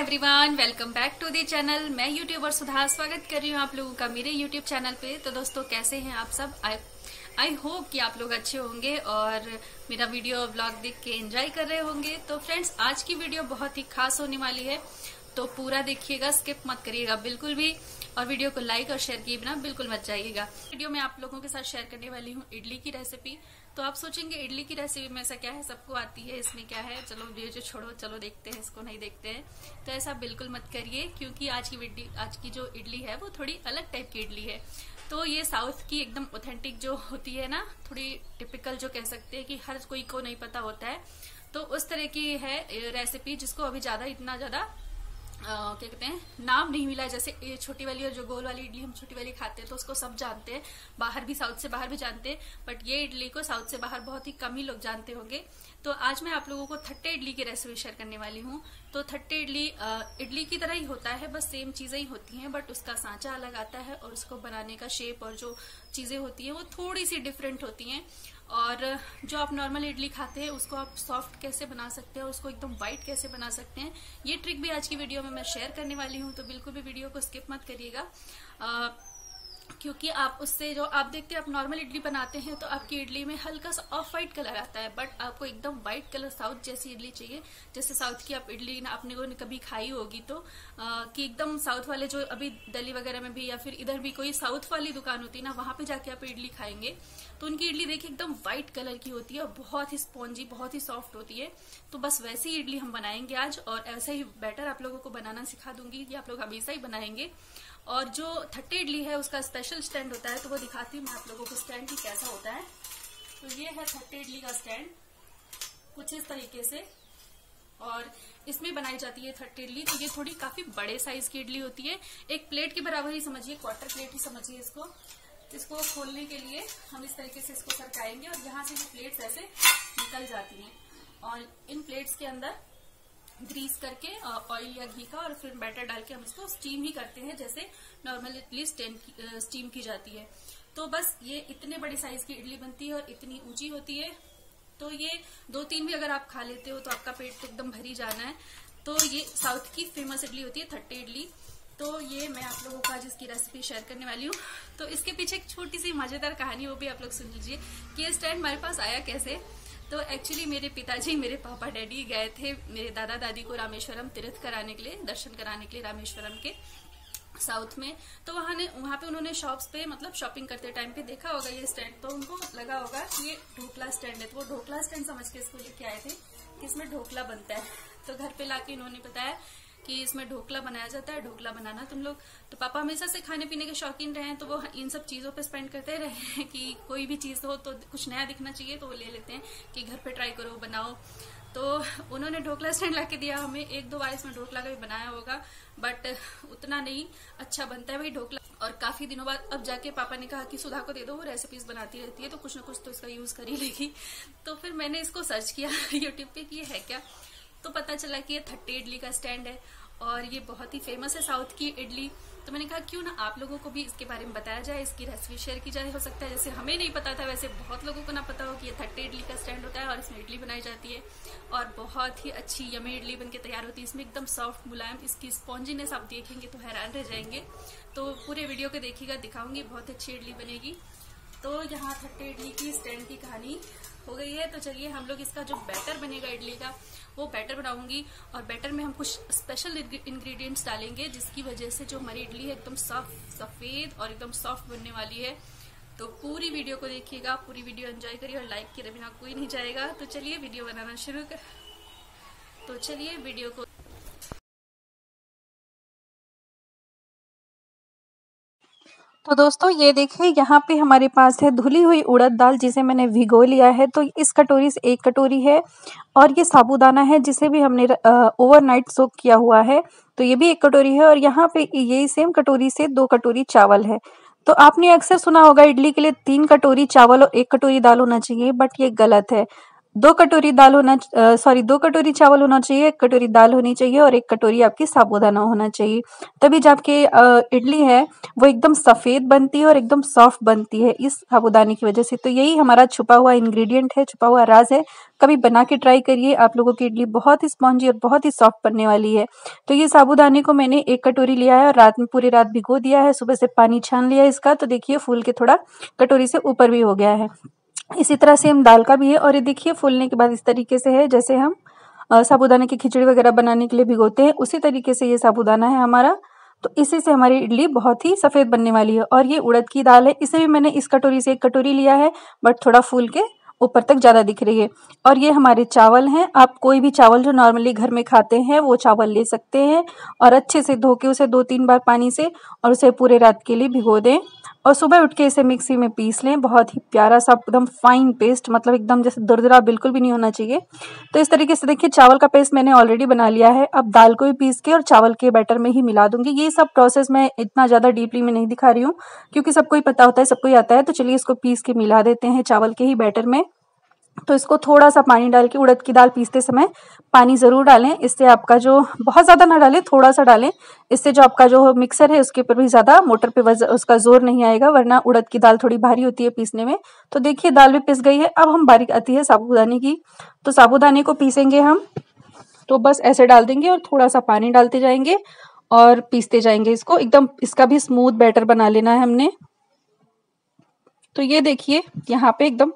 Everyone, welcome back to the channel. मैं youtuber Sudha स्वागत कर रही हूँ आप लोगों का मेरे यूट्यूब चैनल पे। तो दोस्तों, कैसे हैं आप सब? आई होप कि आप लोग अच्छे होंगे और मेरा वीडियो ब्लॉग देख के एंजॉय कर रहे होंगे। तो फ्रेंड्स, आज की वीडियो बहुत ही खास होने वाली है, तो पूरा देखिएगा, स्किप मत करिएगा बिल्कुल भी। और वीडियो को लाइक और शेयर किए बिना बिल्कुल मत जाइएगा। वीडियो में आप लोगों के साथ शेयर करने वाली हूँ इडली की रेसिपी। तो आप सोचेंगे इडली की रेसिपी में ऐसा क्या है, सबको आती है, इसमें क्या है, चलो वीडियो जो छोड़ो, चलो देखते हैं, इसको नहीं देखते हैं। तो ऐसा बिल्कुल मत करिए, क्योंकि आज की जो इडली है वो थोड़ी अलग टाइप की इडली है। तो ये साउथ की एकदम ऑथेंटिक जो होती है ना, थोड़ी टिपिकल जो कह सकते हैं कि हर कोई को नहीं पता होता है, तो उस तरह की है रेसिपी, जिसको अभी इतना ज्यादा क्या कहते हैं, नाम नहीं मिला है। जैसे ये छोटी वाली और जो गोल वाली इडली हम छोटी वाली खाते हैं तो उसको सब जानते हैं, बाहर भी, साउथ से बाहर भी जानते हैं, बट ये इडली को साउथ से बाहर बहुत ही कम ही लोग जानते होंगे। तो आज मैं आप लोगों को थट्टे इडली की रेसिपी शेयर करने वाली हूँ। तो थट्टे इडली इडली की तरह ही होता है, बस सेम चीजें ही होती हैं, बट उसका सांचा अलग आता है और उसको बनाने का शेप और जो चीजें होती है वो थोड़ी सी डिफरेंट होती हैं। और जो आप नॉर्मल इडली खाते हैं उसको आप सॉफ्ट कैसे बना सकते हैं, उसको एकदम व्हाइट कैसे बना सकते हैं, ये ट्रिक भी आज की वीडियो में मैं शेयर करने वाली हूँ। तो बिल्कुल भी वीडियो को स्किप मत करिएगा, क्योंकि आप उससे जो आप देखते हैं, आप नॉर्मल इडली बनाते हैं तो आपकी इडली में हल्का सा ऑफ व्हाइट कलर आता है, बट आपको एकदम व्हाइट कलर साउथ जैसी इडली चाहिए। जैसे साउथ की आप इडली ना आपने को कभी खाई होगी तो कि एकदम साउथ वाले जो अभी दिल्ली वगैरह में भी या फिर इधर भी कोई साउथ वाली दुकान होती है ना, वहां पे जाके आप इडली खाएंगे तो उनकी इडली देखिए एकदम व्हाइट कलर की होती है और बहुत ही स्पॉन्जी, बहुत ही सॉफ्ट होती है। तो बस वैसी ही इडली हम बनाएंगे आज, और ऐसा ही बैटर आप लोगों को बनाना सिखा दूंगी, ये आप लोग हमेशा ही बनाएंगे। और जो थट्टे इडली है उसका स्पेशल स्टैंड होता है, तो वो दिखाती हूँ मैं आप लोगों को स्टैंड की कैसा होता है। तो ये है थट्टे इडली का स्टैंड, कुछ इस तरीके से, और इसमें बनाई जाती है थट्टे इडली। तो ये थोड़ी काफी बड़े साइज की इडली होती है, एक प्लेट के बराबर ही समझिए, क्वार्टर प्लेट ही समझिए इसको। इसको खोलने के लिए हम इस तरीके से इसको सरकाएंगे और यहाँ से ये प्लेट्स ऐसे निकल जाती हैं, और इन प्लेट्स के अंदर ग्रीस करके ऑयल या घी का और फिर बैटर डाल के हम इसको स्टीम ही करते हैं, जैसे नॉर्मल इडली स्टीम की जाती है। तो बस ये इतने बड़ी साइज की इडली बनती है और इतनी ऊंची होती है। तो ये 2-3 भी अगर आप खा लेते हो तो आपका पेट तो एकदम भरी जाना है। तो ये साउथ की फेमस इडली होती है थट्टे इडली। तो ये मैं आप लोगों को आज इसकी रेसिपी शेयर करने वाली हूँ। तो इसके पीछे एक छोटी सी मजेदार कहानी, वो भी आप लोग सुन लीजिए कि ये स्टैंड हमारे पास आया कैसे। तो एक्चुअली मेरे पिताजी, मेरे पापा डैडी गए थे मेरे दादा दादी को रामेश्वरम तीर्थ कराने के लिए, दर्शन कराने के लिए रामेश्वरम के साउथ में। तो वहां पे उन्होंने शॉप्स पे, मतलब शॉपिंग करते टाइम पे देखा होगा ये स्टैंड, तो उनको लगा होगा कि ये ढोकला स्टैंड है, तो वो ढोकला स्टैंड समझ के इसको लेके आए थे कि इसमें ढोकला बनता है। तो घर पे लाके इन्होंने बताया कि इसमें ढोकला बनाया जाता है, ढोकला बनाना तुम लोग। तो पापा हमेशा से खाने पीने के शौकीन रहे हैं, तो वो इन सब चीजों पे स्पेंड करते रहे हैं कि कोई भी चीज हो तो कुछ नया दिखना चाहिए, तो वो ले लेते हैं कि घर पे ट्राई करो, बनाओ। तो उन्होंने ढोकला स्टैंड ला के दिया हमें। 1-2 बार इसमें ढोकला का भी बनाया होगा, बट उतना नहीं अच्छा बनता है भाई ढोकला। और काफी दिनों बाद अब जाके पापा ने कहा कि सुधा को दे दो, वो रेसिपीज बनाती रहती है तो कुछ ना कुछ तो इसका यूज कर ही लेगी। तो फिर मैंने इसको सर्च किया यूट्यूब पे कि ये है क्या, तो पता चला कि ये थट्टे इडली का स्टैंड है और ये बहुत ही फेमस है साउथ की इडली। तो मैंने कहा क्यों ना आप लोगों को भी इसके बारे में बताया जाए, इसकी रेसिपी शेयर की जाए। हो सकता है जैसे हमें नहीं पता था, वैसे बहुत लोगों को ना पता हो कि ये थट्टे इडली का स्टैंड होता है और इसमें इडली बनाई जाती है और बहुत ही अच्छी यमी इडली बनके तैयार होती है। इसमें एकदम सॉफ्ट मुलायम, इसकी स्पॉन्जीनेस आप देखेंगे तो हैरान रह जाएंगे। तो पूरे वीडियो को देखिएगा, दिखाऊंगी, बहुत अच्छी इडली बनेगी। तो यहाँ थट्टे इडली की स्टैंड की कहानी हो गई है। तो चलिए हम लोग इसका जो बैटर बनेगा इडली का, वो बैटर बनाऊंगी, और बैटर में हम कुछ स्पेशल इंग्रेडिएंट्स डालेंगे, जिसकी वजह से जो हमारी इडली है एकदम सफेद और एकदम सॉफ्ट बनने वाली है। तो पूरी वीडियो को देखिएगा, पूरी वीडियो एंजॉय करिए, और लाइक किए बिना कोई नहीं जाएगा। तो चलिए वीडियो बनाना शुरू कर। तो चलिए वीडियो को। तो दोस्तों ये देखिए, यहाँ पे हमारे पास है धुली हुई उड़द दाल, जिसे मैंने भिगो लिया है। तो इस कटोरी से 1 कटोरी है, और ये साबूदाना है जिसे भी हमने ओवरनाइट सोक किया हुआ है, तो ये भी 1 कटोरी है। और यहाँ पे यही सेम कटोरी से 2 कटोरी चावल है। तो आपने अक्सर सुना होगा इडली के लिए 3 कटोरी चावल और 1 कटोरी दाल होना चाहिए, बट ये गलत है। 2 कटोरी दाल होना 2 कटोरी चावल होना चाहिए, 1 कटोरी दाल होनी चाहिए और 1 कटोरी आपकी साबूदाना होना चाहिए। तभी जो आपकी इडली है वो एकदम सफ़ेद बनती है और एकदम सॉफ्ट बनती है इस साबूदाने की वजह से। तो यही हमारा छुपा हुआ इंग्रेडिएंट है, छुपा हुआ राज़ है। कभी बना के ट्राई करिए, आप लोगों की इडली बहुत ही स्पॉन्जी और बहुत ही सॉफ्ट बनने वाली है। तो ये साबूदाने को मैंने 1 कटोरी लिया है और रात में पूरी रात भिगो दिया है, सुबह से पानी छान लिया है इसका, तो देखिए फूल के थोड़ा कटोरी से ऊपर भी हो गया है। इसी तरह सेम दाल का भी है और ये देखिए फूलने के बाद इस तरीके से है, जैसे हम साबूदाने की खिचड़ी वगैरह बनाने के लिए भिगोते हैं, उसी तरीके से ये साबूदाना है हमारा। तो इसी से हमारी इडली बहुत ही सफ़ेद बनने वाली है। और ये उड़द की दाल है, इसे भी मैंने इस कटोरी से 1 कटोरी लिया है, बट थोड़ा फूल के ऊपर तक ज़्यादा दिख रही है। और ये हमारे चावल हैं, आप कोई भी चावल जो नॉर्मली घर में खाते हैं वो चावल ले सकते हैं और अच्छे से धो के उसे 2-3 बार पानी से और उसे पूरे रात के लिए भिगो दें और सुबह उठ के इसे मिक्सी में पीस लें। बहुत ही प्यारा सा एकदम फाइन पेस्ट, मतलब एकदम जैसे दरदरा बिल्कुल भी नहीं होना चाहिए। तो इस तरीके से देखिए चावल का पेस्ट मैंने ऑलरेडी बना लिया है। अब दाल को भी पीस के और चावल के बैटर में ही मिला दूंगी। ये सब प्रोसेस मैं इतना ज़्यादा डीपली में नहीं दिखा रही हूँ क्योंकि सबको ही पता होता है, सबको ही आता है। तो चलिए इसको पीस के मिला देते हैं चावल के ही बैटर में। तो इसको थोड़ा सा पानी डाल के, उड़द की दाल पीसते समय पानी ज़रूर डालें, इससे आपका जो, बहुत ज़्यादा ना डालें, थोड़ा सा डालें, इससे जो आपका जो मिक्सर है उसके ऊपर भी ज़्यादा मोटर पे उसका जोर नहीं आएगा, वरना उड़द की दाल थोड़ी भारी होती है पीसने में। तो देखिए दाल भी पिस गई है। अब हम बारीक आती है साबूदाने की, तो साबूदाने को पीसेंगे हम, तो बस ऐसे डाल देंगे और थोड़ा सा पानी डालते जाएंगे और पीसते जाएंगे इसको। एकदम इसका भी स्मूथ बैटर बना लेना है हमने। तो ये देखिए यहाँ पे एकदम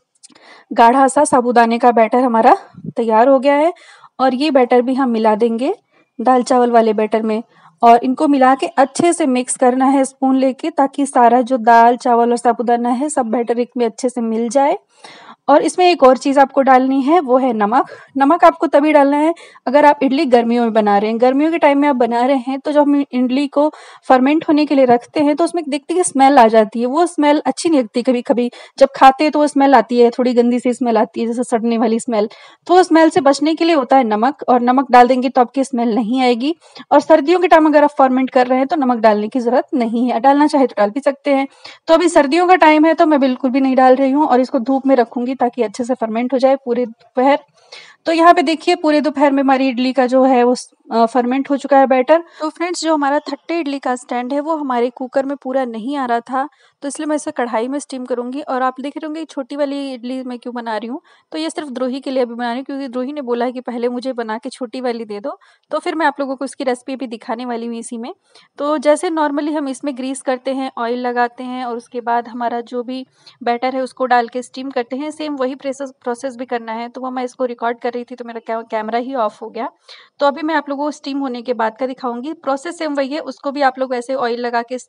गाढ़ा सा साबूदाने का बैटर हमारा तैयार हो गया है और ये बैटर भी हम मिला देंगे दाल चावल वाले बैटर में और इनको मिला के अच्छे से मिक्स करना है स्पून लेके, ताकि सारा जो दाल चावल और साबूदाना है सब बैटर एक में अच्छे से मिल जाए। और इसमें एक और चीज़ आपको डालनी है, वो है नमक। नमक आपको तभी डालना है अगर आप इडली गर्मियों में बना रहे हैं। गर्मियों के टाइम में आप बना रहे हैं तो जब हम इडली को फर्मेंट होने के लिए रखते हैं तो उसमें देखते हैं स्मेल आ जाती है, वो स्मेल अच्छी नहीं लगती। कभी कभी जब खाते हैं तो वो स्मेल आती है, थोड़ी गंदी सी स्मेल आती है, जैसे सड़ने वाली स्मेल। तो वो स्मेल से बचने के लिए होता है नमक, और नमक डाल देंगे तो आपकी स्मेल नहीं आएगी। और सर्दियों के टाइम अगर आप फर्मेंट कर रहे हैं तो नमक डालने की जरूरत नहीं है, डालना चाहे तो डाल भी सकते हैं। तो अभी सर्दियों का टाइम है तो मैं बिल्कुल भी नहीं डाल रही हूँ और इसको धूप में रखूंगी ताकि अच्छे से फर्मेंट हो जाए पूरे दोपहर। तो यहाँ पे देखिए पूरे दोपहर में हमारी इडली का जो है वो फर्मेंट हो चुका है बैटर। तो फ्रेंड्स, जो हमारा थट्टे इडली का स्टैंड है वो हमारे कुकर में पूरा नहीं आ रहा था, तो इसलिए मैं इसे कढ़ाई में स्टीम करूंगी। और आप देख रहे होंगे छोटी वाली इडली मैं क्यों बना रही हूँ, तो ये सिर्फ द्रोही के लिए अभी बना रही हूँ क्योंकि द्रोही ने बोला है कि पहले मुझे बना के छोटी वाली दे दो, तो फिर मैं आप लोगों को इसकी रेसिपी भी दिखाने वाली हूँ इसी में। तो जैसे नॉर्मली हम इसमें ग्रीस करते हैं, ऑयल लगाते हैं और उसके बाद हमारा जो भी बैटर है उसको डाल के स्टीम करते हैं, सेम वही प्रोसेस भी करना है। तो वो मैं इसको रिकॉर्ड कर रही थी तो मेरा कैमरा ही ऑफ हो गया। तो अभी मैं आप लोगों को स्टीम होने के बाद का दिखाऊंगी। प्रोसेस सेम वही है, उसको भी आप लोग ऐसे ऑयल लगा के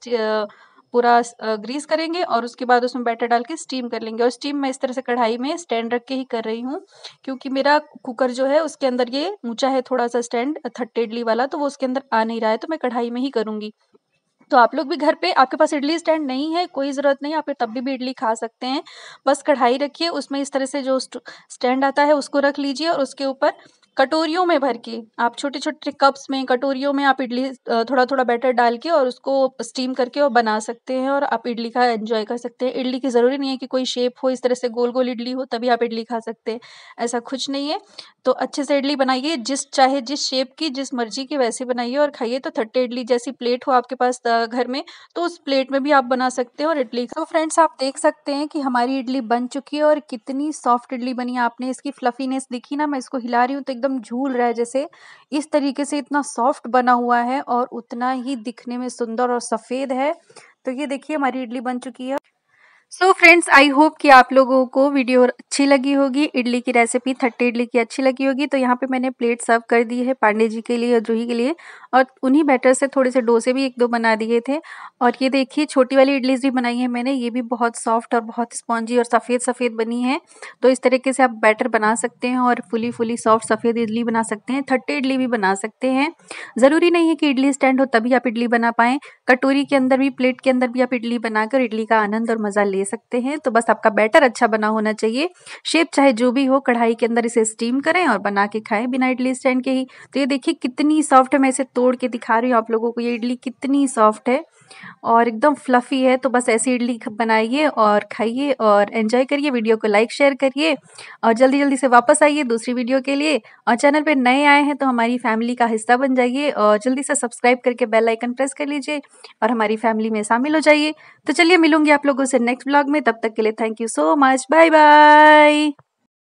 पूरा ग्रीस करेंगे और उसके बाद उसमें बैटर डाल के स्टीम कर लेंगे। और स्टीम मैं इस तरह से कढ़ाई में स्टैंड रख के ही कर रही हूँ क्योंकि मेरा कुकर जो है उसके अंदर ये ऊंचा है थोड़ा सा स्टैंड थट्टे इडली वाला, तो वो उसके अंदर आ नहीं रहा है, तो मैं कढ़ाई में ही करूंगी। तो आप लोग भी घर पे, आपके पास इडली स्टैंड नहीं है कोई ज़रूरत नहीं, आप तब भी इडली खा सकते हैं। बस कढ़ाई रखिए, उसमें इस तरह से जो स्टैंड आता है उसको रख लीजिए और उसके ऊपर कटोरियों में भर के, आप छोटे छोटे कप्स में कटोरियों में आप इडली थोड़ा थोड़ा बैटर डाल के और उसको स्टीम करके और बना सकते हैं और आप इडली का एंजॉय कर सकते हैं। इडली की ज़रूरी नहीं है कि कोई शेप हो, इस तरह से गोल गोल इडली हो तभी आप इडली खा सकते हैं, ऐसा कुछ नहीं है। तो अच्छे से इडली बनाइए, चाहे जिस शेप की जिस मर्जी की वैसे बनाइए और खाइए। तो थट्टे इडली जैसी प्लेट हो आपके पास घर में तो उस प्लेट में भी आप बना सकते हैं और इडली। तो फ्रेंड्स, आप देख सकते हैं कि हमारी इडली बन चुकी है और कितनी सॉफ्ट इडली बनी है। आपने इसकी फ्लफीनेस देखी ना, मैं इसको हिला रही हूँ तो एकदम झूल रहा है, जैसे इस तरीके से इतना सॉफ्ट बना हुआ है और उतना ही दिखने में सुंदर और सफ़ेद है। तो ये देखिए हमारी इडली बन चुकी है। सो फ्रेंड्स, आई होप कि आप लोगों को वीडियो अच्छी लगी होगी, इडली की रेसिपी थट्टे इडली की अच्छी लगी होगी। तो यहाँ पे मैंने प्लेट सर्व कर दी है पांडे जी के लिए और जूही के लिए, और उन्हीं बैटर से थोड़े से डोसे भी 1-2 बना दिए थे। और ये देखिए छोटी वाली इडलीज भी बनाई है मैंने, ये भी बहुत सॉफ्ट और बहुत स्पॉन्जी और सफ़ेद सफ़ेद बनी है। तो इस तरीके से आप बैटर बना सकते हैं और फुली सॉफ्ट सफ़ेद इडली बना सकते हैं, थट्टे इडली भी बना सकते हैं। ज़रूरी नहीं है कि इडली स्टैंड हो तभी आप इडली बना पाएँ, कटोरी के अंदर भी, प्लेट के अंदर भी आप इडली बनाकर इडली का आनंद और मज़ा ले सकते हैं। तो बस आपका बैटर अच्छा बना होना चाहिए, शेप चाहे जो भी हो, कढ़ाई के अंदर इसे स्टीम करें और बना के खाएं बिना इडली स्टैंड के ही। तो ये देखिए कितनी सॉफ्ट है, मैं इसे तोड़ के दिखा रही हूँ आप लोगों को, ये इडली कितनी सॉफ्ट है। और एकदम फ्लफ़ी है। तो बस ऐसी इडली बनाइए और खाइए और एन्जॉय करिए। वीडियो को लाइक शेयर करिए और जल्दी-जल्दी से वापस आइए दूसरी वीडियो के लिए। और चैनल पे नए आए हैं तो हमारी फैमिली का हिस्सा बन जाइए और जल्दी से सब्सक्राइब करके बेल आइकन प्रेस कर लीजिए और हमारी फैमिली में शामिल हो जाइए। तो चलिए मिलूँगी आप लोगों से नेक्स्ट व्लॉग में, तब तक के लिए thank you so much. Bye bye.